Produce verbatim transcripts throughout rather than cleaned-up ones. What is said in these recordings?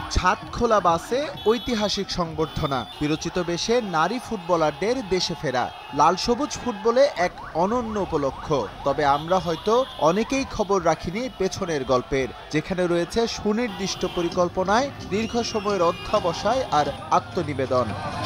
ছাদ খোলা বাসে ঐতিহাসিক সংবর্ধনা, বিরচিত বেশে নারী ফুটবলারদের দেশে ফেরা, লাল সবুজ ফুটবলে এক অনন্য উপলক্ষ। তবে আমরা হয়তো অনেকেই খবর রাখিনি পেছনের গল্পের, যেখানে রয়েছে সুনির্দিষ্ট পরিকল্পনায় দীর্ঘ সময়ের অধ্যবসায় আর আত্মনিবেদন।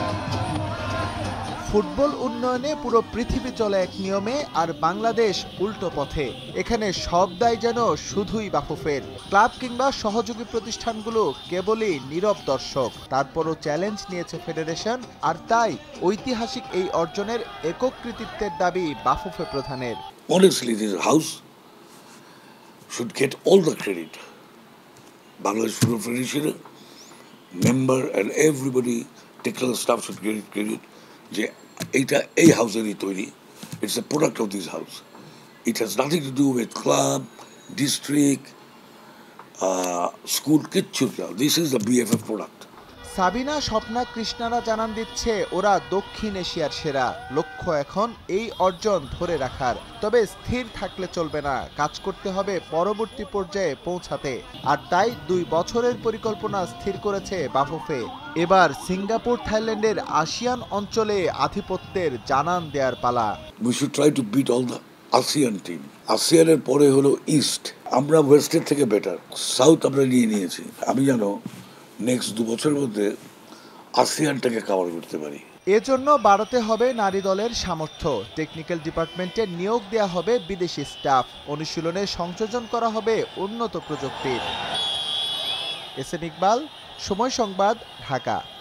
ফুটবল উন্নয়নে পুরো পৃথিবী চলে এক নিয়মে, আর বাংলাদেশ উল্টো পথে। এখানে সব দায় যেন শুধুই বাফুফের। ক্লাব কিংবা সহযোগী প্রতিষ্ঠানগুলো কেবলই নীরব দর্শক। তারপরও চ্যালেঞ্জ নিয়েছে ফেডারেশন, আর তাই ঐতিহাসিক এই অর্জনের একক কৃতিত্বের দাবি বাফুফে প্রধানের। Honestly, this house should get all the credit. Bangladesh Football Federation, member and everybody, technical staff should get credit. যে এইটা এই হাউসেরই তৈরি, it's a product of this house. It has nothing to do with club, district, school, কিচ্ছু না। This is the BFF product. Sabina, Swapna, কৃষ্ণারা জানান দিচ্ছে ওরা দক্ষিণ এশিয়ার সেরা। লক্ষ্য এখন এই অর্জন ধরে রাখার। তবে স্থির থাকলে চলবে না, কাজ করতে হবে পরবর্তী পর্যায়ে পৌঁছাতে। আর তাই দুই বছরের পরিকল্পনা স্থির করেছে বাফুফে। এবার সিঙ্গাপুর, থাইল্যান্ডের আসিয়ান অঞ্চলে আধিপত্যের জানান দেওয়ার পালা। We should try to beat all the ASEAN team. আসিয়ানের পরে হলো ইস্ট, আমরা ওয়েস্টের থেকে বেটার। সাউথ আমরা নিয়ে নিয়েছি। আমি জানো নেক্সট দু বছরের মধ্যে আসিয়ানটাকে কভার করতে পারি। এজন্য বাড়াতে হবে নারী দলের সামর্থ্য। টেকনিক্যাল ডিপার্টমেন্টে নিয়োগ দেওয়া হবে বিদেশি স্টাফ। অনুশীলনে সংযোজন করা হবে উন্নত প্রযুক্তির। এস এম ইকবাল, সময় সংবাদ, ঢাকা।